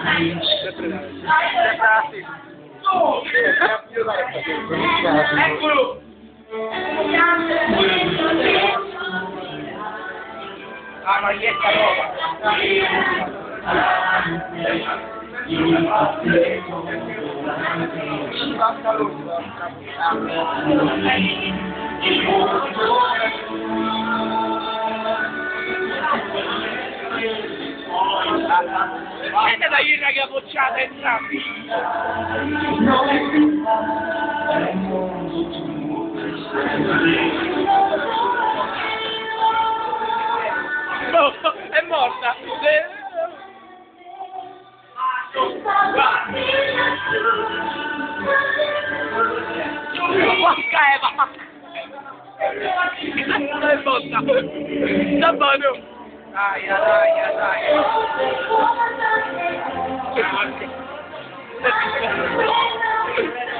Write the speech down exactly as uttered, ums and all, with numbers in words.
Eccolo! Ah, maglietta roba! Siete da irra che bocciata entrambi! No, è morta! Porca Eva! È morta! Da buono! Dai, dai, dai! Che